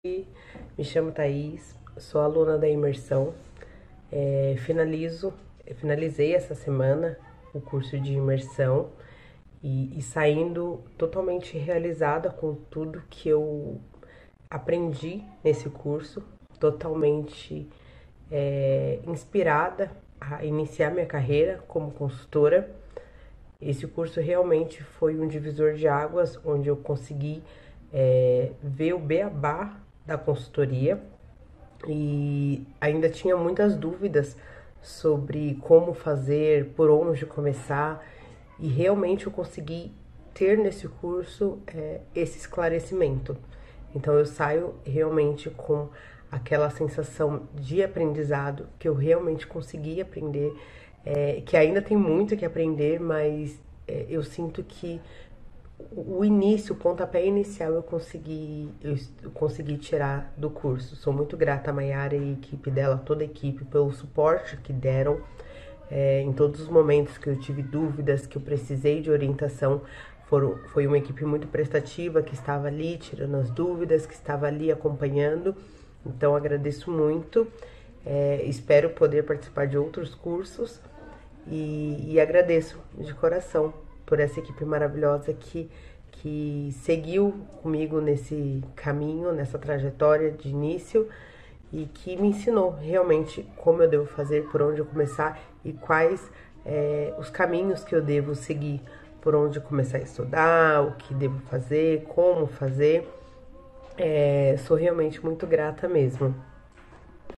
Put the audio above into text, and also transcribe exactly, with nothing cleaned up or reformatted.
Me chamo Thaís, sou aluna da imersão. É, finalizo, finalizei essa semana o curso de imersão e, e saindo totalmente realizada com tudo que eu aprendi nesse curso, totalmente é, inspirada a iniciar minha carreira como consultora. Esse curso realmente foi um divisor de águas, onde eu consegui é, ver o beabá da consultoria e ainda tinha muitas dúvidas sobre como fazer, por onde começar, e realmente eu consegui ter nesse curso é, esse esclarecimento. Então eu saio realmente com aquela sensação de aprendizado, que eu realmente consegui aprender, é, que ainda tem muito que aprender, mas é, eu sinto que o início, o pontapé inicial eu consegui, eu consegui tirar do curso. Sou muito grata a Mayara e a equipe dela, toda a equipe, pelo suporte que deram é, em todos os momentos que eu tive dúvidas, que eu precisei de orientação. Foram, foi uma equipe muito prestativa que estava ali tirando as dúvidas, que estava ali acompanhando. Então agradeço muito, é, espero poder participar de outros cursos e, e agradeço de coração por essa equipe maravilhosa que, que seguiu comigo nesse caminho, nessa trajetória de início e que me ensinou realmente como eu devo fazer, por onde eu começar e quais é, os caminhos que eu devo seguir, por onde começar a estudar, o que devo fazer, como fazer. É, sou realmente muito grata mesmo.